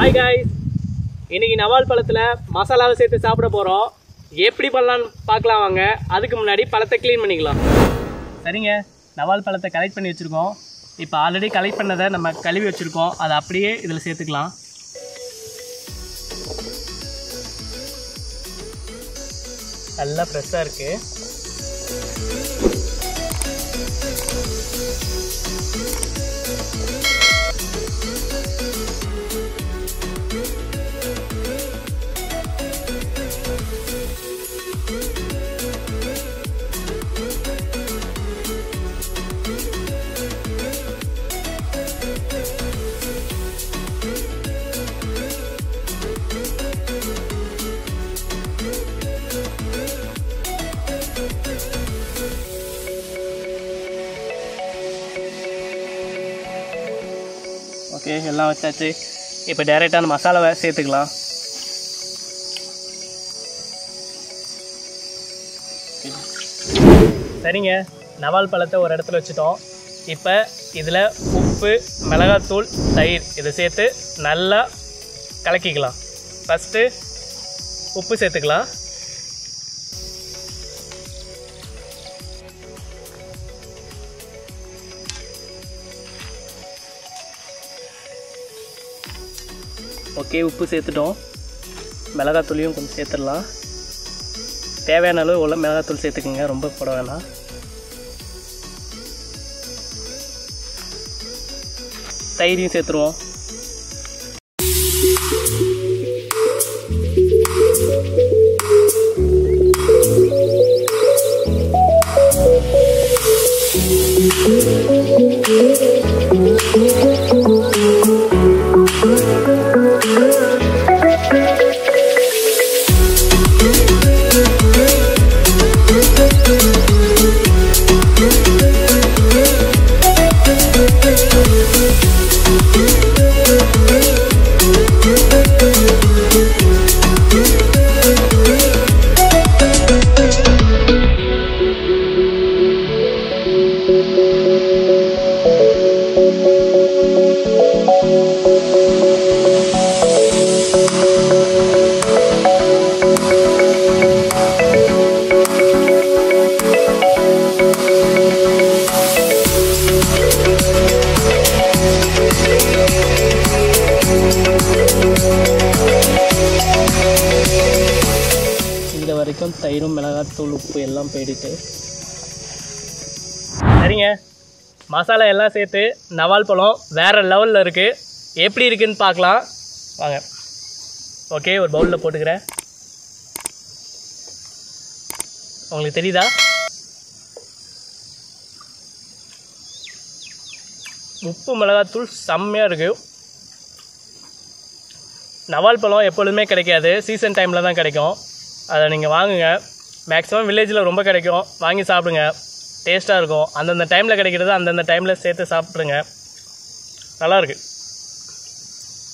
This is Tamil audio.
Hi guys, இன்னைக்கு நவால் பழத்துல மசாலாவை சேர்த்து சாப்பிட போறோம். எப்படி பண்ணலாம்னு பார்க்கலாம் வாங்க. அதுக்கு முன்னாடி பழத்தை க்ளீன் பண்ணிக்கலாம். சரிங்க, நவால் பழத்தை கலெக்ட் பண்ணி வச்சிருக்கோம். இப்போ ஆல்ரெடி கலெக்ட் பண்ணதை நம்ம கழுவி வச்சிருக்கோம். அதை அப்படியே இதில் சேர்த்துக்கலாம். நல்லா ஃப்ரெஷ்ஷாக இருக்கு. ஓகே, எல்லாம் வச்சாச்சு. இப்போ டைரெக்டாக மசாலாவை சேர்த்துக்கலாம். சரிங்க, நவால் பழத்தை ஒரு இடத்துல வச்சுட்டோம். இப்போ இதில் உப்பு, மிளகாத்தூள், தயிர் இதை சேர்த்து நல்லா கலக்கிக்கலாம். ஃபஸ்ட்டு உப்பு சேர்த்துக்கலாம். ஓகே, உப்பு சேர்த்துட்டோம். மிளகாத்தூளையும் கொஞ்சம் சேர்த்துடலாம். தேவையான அளவு உள்ள மிளகாத்தூள் சேர்த்துக்குங்க, ரொம்ப போட வேணாம். தயிரையும் சேர்த்துருவோம். வரைக்கும் தயிரும் மிளகாத்தூள் உப்பு எல்லாம் போயிடுட்டு. சரிங்க, மசாலா எல்லாம் சேர்த்து நவால் பழம் வேறு லெவலில் இருக்குது. எப்படி இருக்குன்னு பார்க்கலாம் வாங்க. ஓகே, ஒரு பவுலில் போட்டுக்கிறேன். உங்களுக்கு தெரியுதா? உப்பு மிளகாத்தூள் செம்மையாக இருக்குது. நவால் பழம் எப்பொழுதுமே கிடைக்காது, சீசன் டைமில் தான் கிடைக்கும். அதை நீங்கள் வாங்குங்க. மேக்ஸிமம் வில்லேஜில் ரொம்ப கிடைக்கும். வாங்கி சாப்பிடுங்க, டேஸ்ட்டாக இருக்கும். அந்தந்த டைமில் கிடைக்கிறது அந்தந்த டைமில் சேர்த்து சாப்பிட்ருங்க. நல்லாயிருக்கு.